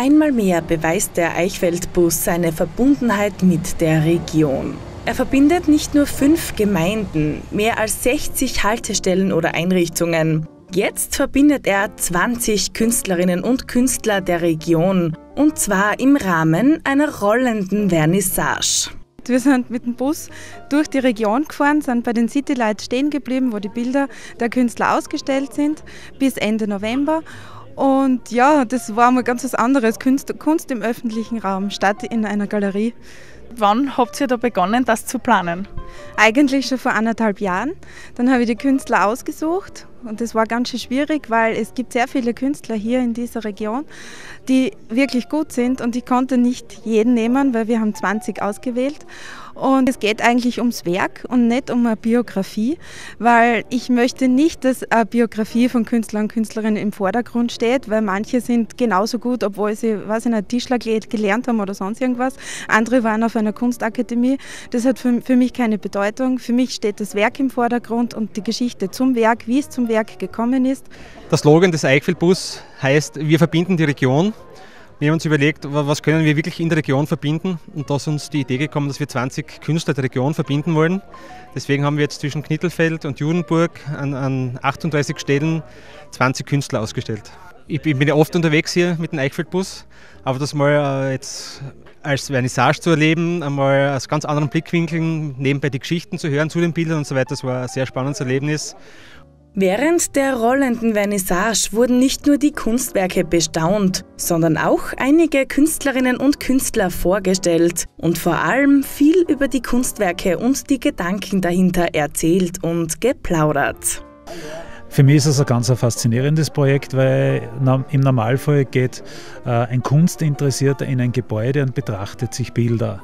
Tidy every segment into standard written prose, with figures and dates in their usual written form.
Einmal mehr beweist der Eichfeldbus seine Verbundenheit mit der Region. Er verbindet nicht nur 5 Gemeinden, mehr als 60 Haltestellen oder Einrichtungen. Jetzt verbindet er 20 Künstlerinnen und Künstler der Region, und zwar im Rahmen einer rollenden Vernissage. Wir sind mit dem Bus durch die Region gefahren, sind bei den City Lights stehen geblieben, wo die Bilder der Künstler ausgestellt sind, bis Ende November. Und ja, das war mal ganz was anderes, Kunst im öffentlichen Raum, statt in einer Galerie. Wann habt ihr da begonnen, das zu planen? Eigentlich schon vor 1,5 Jahren. Dann habe ich die Künstler ausgesucht und das war ganz schön schwierig, weil es gibt sehr viele Künstler hier in dieser Region, die wirklich gut sind und ich konnte nicht jeden nehmen, weil wir haben 20 ausgewählt. Und es geht eigentlich ums Werk und nicht um eine Biografie, weil ich möchte nicht, dass eine Biografie von Künstlern und Künstlerinnen im Vordergrund steht, weil manche sind genauso gut, obwohl sie Tischler gelernt haben oder sonst irgendwas. Andere waren auf einer Kunstakademie. Das hat für mich keine Bedeutung. Für mich steht das Werk im Vordergrund und die Geschichte zum Werk, wie es zum Werk gekommen ist. Der Slogan des Eichfeldbus heißt, wir verbinden die Region. Wir haben uns überlegt, was können wir wirklich in der Region verbinden, und da ist uns die Idee gekommen, dass wir 20 Künstler der Region verbinden wollen. Deswegen haben wir jetzt zwischen Knittelfeld und Judenburg an 38 Stellen 20 Künstler ausgestellt. Ich bin ja oft unterwegs hier mit dem Eichfeldbus, aber das mal jetzt als Vernissage zu erleben, einmal aus ganz anderen Blickwinkeln, nebenbei die Geschichten zu hören zu den Bildern und so weiter, das war ein sehr spannendes Erlebnis. Während der rollenden Vernissage wurden nicht nur die Kunstwerke bestaunt, sondern auch einige Künstlerinnen und Künstler vorgestellt und vor allem viel über die Kunstwerke und die Gedanken dahinter erzählt und geplaudert. Für mich ist es ein ganz faszinierendes Projekt, weil im Normalfall geht ein Kunstinteressierter in ein Gebäude und betrachtet sich Bilder.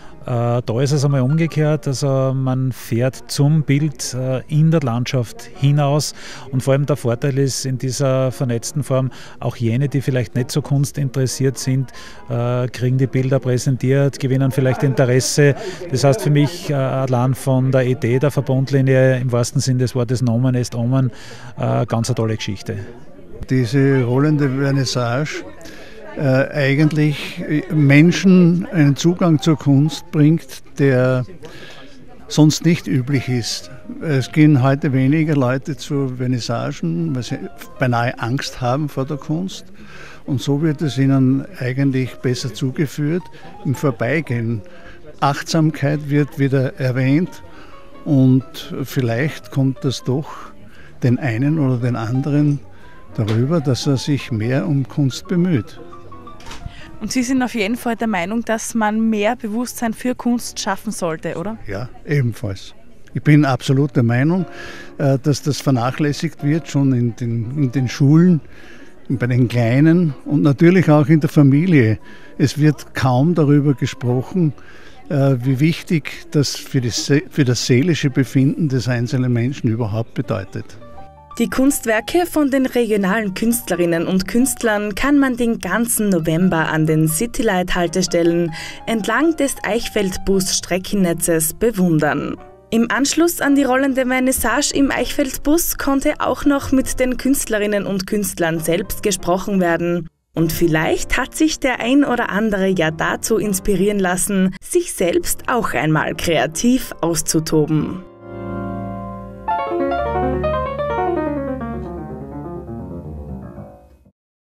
Da ist es einmal umgekehrt, also man fährt zum Bild in der Landschaft hinaus, und vor allem der Vorteil ist in dieser vernetzten Form, auch jene, die vielleicht nicht so kunstinteressiert sind, kriegen die Bilder präsentiert, gewinnen vielleicht Interesse. Das heißt für mich allein von der Idee der Verbundlinie im wahrsten Sinne des Wortes Nomen est Omen, ganz eine tolle Geschichte. Diese rollende Vernissage eigentlich Menschen einen Zugang zur Kunst bringt, der sonst nicht üblich ist. Es gehen heute weniger Leute zu Vernissagen, weil sie beinahe Angst haben vor der Kunst. Und so wird es ihnen eigentlich besser zugeführt im Vorbeigehen. Achtsamkeit wird wieder erwähnt, und vielleicht kommt das doch den einen oder den anderen darüber, dass er sich mehr um Kunst bemüht. Und Sie sind auf jeden Fall der Meinung, dass man mehr Bewusstsein für Kunst schaffen sollte, oder? Ja, ebenfalls. Ich bin absolut der Meinung, dass das vernachlässigt wird, schon in den Schulen, bei den Kleinen und natürlich auch in der Familie. Es wird kaum darüber gesprochen, wie wichtig das für das seelische Befinden des einzelnen Menschen überhaupt bedeutet. Die Kunstwerke von den regionalen Künstlerinnen und Künstlern kann man den ganzen November an den Citylight-Haltestellen entlang des Eichfeldbus-Streckennetzes bewundern. Im Anschluss an die rollende Vernissage im Eichfeldbus konnte auch noch mit den Künstlerinnen und Künstlern selbst gesprochen werden. Und vielleicht hat sich der ein oder andere ja dazu inspirieren lassen, sich selbst auch einmal kreativ auszutoben.